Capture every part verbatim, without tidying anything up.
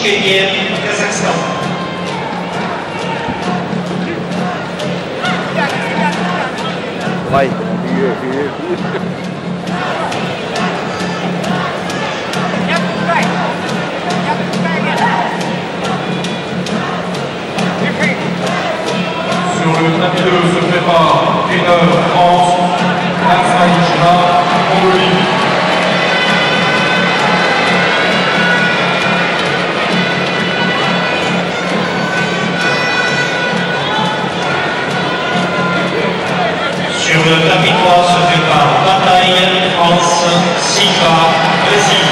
Chikheyev, Kazakhstan. Ouais. Sur le tapis deux se prépare Trainer France, Azerbaïdjan, Mongolie. Sur le tapis trois se prépare Bataille, France, Sifa, Brésil.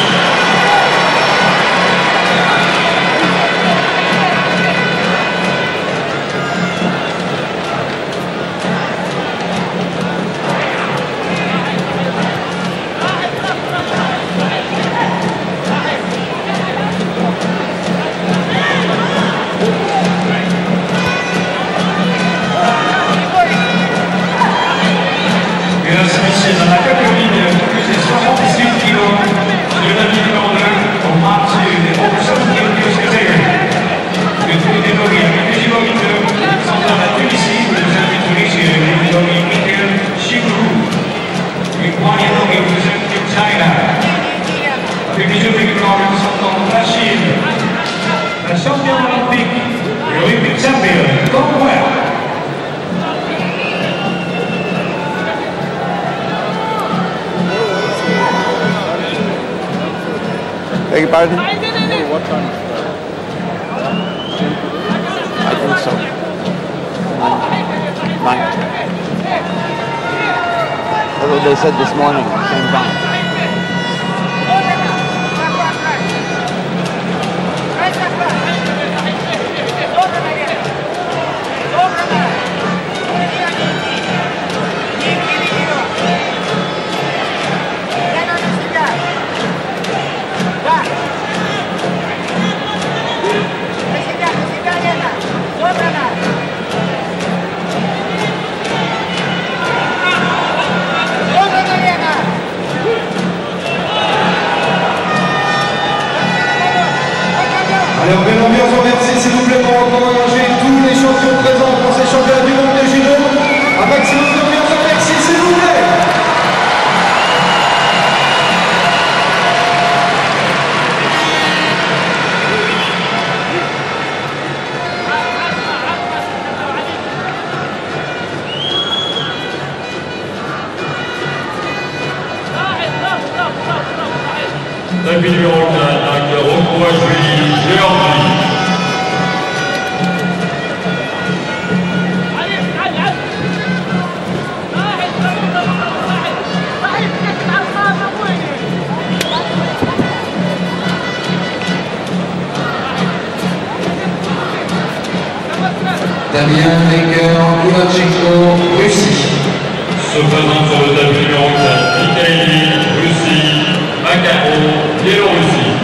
Mesdames et messieurs, dans la catégorie plus de soixante-dix-huit kilos, le tapis numéro deux, on marche des soixante-dix catégories. De toutes les catégories, avec les judokas qui sont dans la Tunisie, vous êtes invité chez les judokas Mikhail Shigourou. Les moyens nommés, vous êtes invité China. Avec les jeux féminins qui sont en Chine. La championne olympique, et Olympic champion, Commonwealth. Beg your pardon? What time? I think so. Nine. Nine. That's what they said this morning, same time. Alors, belle ambiance, remercie s'il vous plaît pour encourager tous les champions présents pour ces championnats du monde de judo. Un maximum d'ambiance, merci s'il vous plaît. Tapis numéro quatre, Rocco Julie, Géorgie. Damien Baker, Kulachenko, Russie. Se présente sur le tapis numéro quatre, Mikhaili, Russie, Macaro, Biélorussie.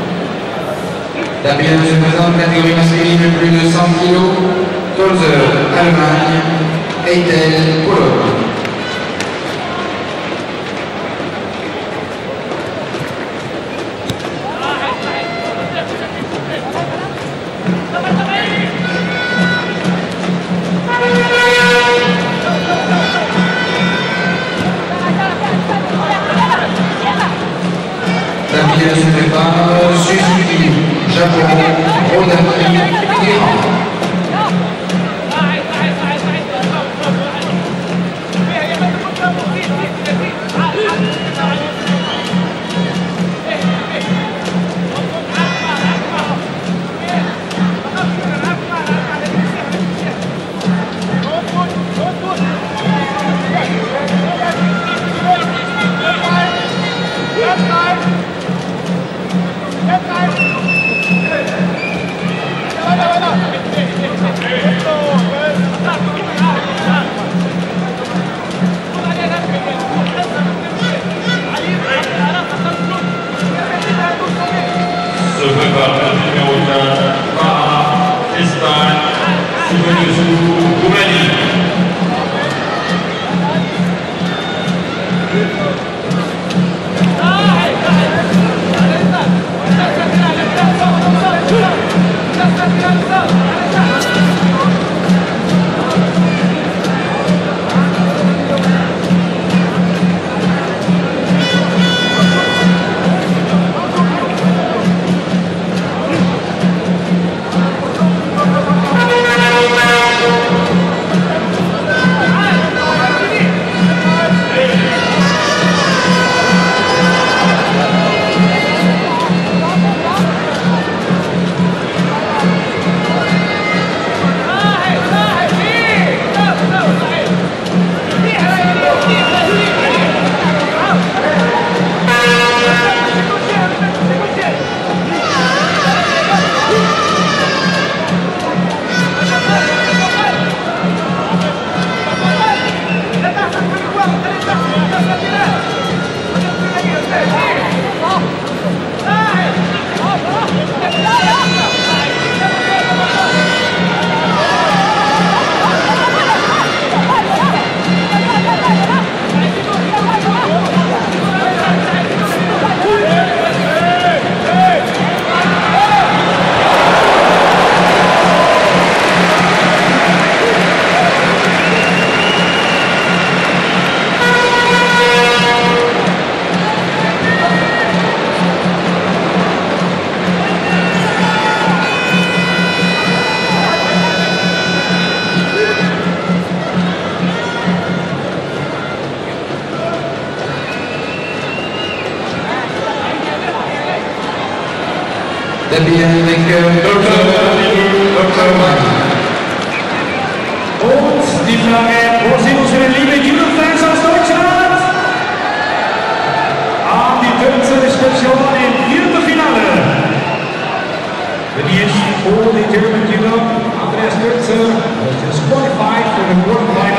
Damien se présente catégorie masculine plus de cent kilos, Tolzer, Allemagne, Eitel, Pologne. Damien se prépare, Suzuki, Japon, Rodapi, Iran. Jetzt rein! Jetzt rein! Weiter, weiter! Biennenlecker, Doktor Allemagne. Und die Frage, wo sind unsere lieben Judo-Fans aus Deutschland? An die dritte Station im Viertelfinale. Die ist for the German Judo, Andreas Kürzer, just qualified for the quarterfinal.